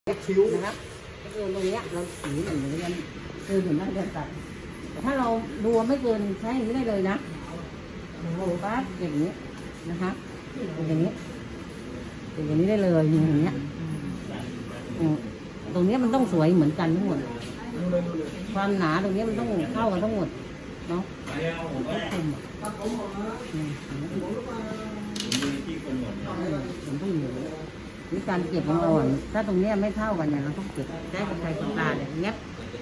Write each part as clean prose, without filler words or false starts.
คิ้วนะครับก็คือตรงนี้เราสีเหมือนกันคือเหมือนมันจะตัดแต่ถ้าเราดูไม่เกินใช้อย่างนี้ได้เลยนะปั๊บอย่างนี้นะคะอย่างนี้อย่างนี้ได้เลยอย่างเงี้ยตรงนี้มันต้องสวยเหมือนกันทั้งหมดความหนาตรงนี้มันต้องเข้ากันทั้งหมดเนาะวิธีการเก็บของเราถ้าตรงนี้ไม่เท่ากันเนี่ยเราต้องเก็บใช้กรรไกรตรงกลางเนี่ยเน็บ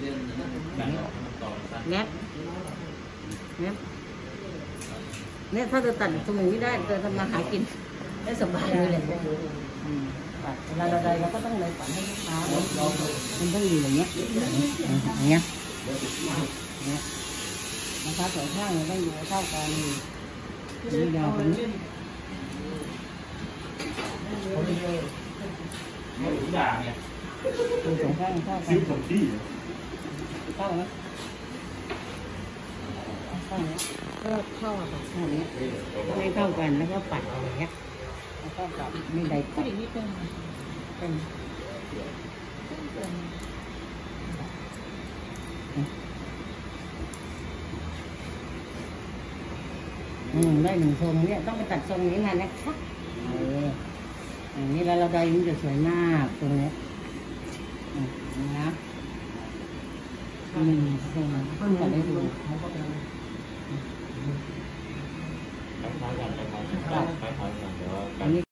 เนี่ยถ้าจะตัดตรงนี้ได้จะทำมาหากินได้สบายเลยเวลาเราได้เราก็ต้องเลยปัดให้ลูกค้ามันต้องอยู่อย่างเงี้ยนะคะสองข้างเราต้องอยู่เท่ากันนี่ยาวตรงนี้ตัวสองข้างเท่ากันเข้าไหมเข้าไหมก็เข้าแบบนี้ไม่เข้ากันแล้วก็ปัดอย่างเงี้ยแล้วก็กับไม่ได้ปัดได้หนึ่งทรงเนี่ยต้องไปตัดทรงนี้นานนะคะอย่างนี้แล้วเราได้มันจะสวยมากตรงนี้นะทรงก็ได้ดูอันนี้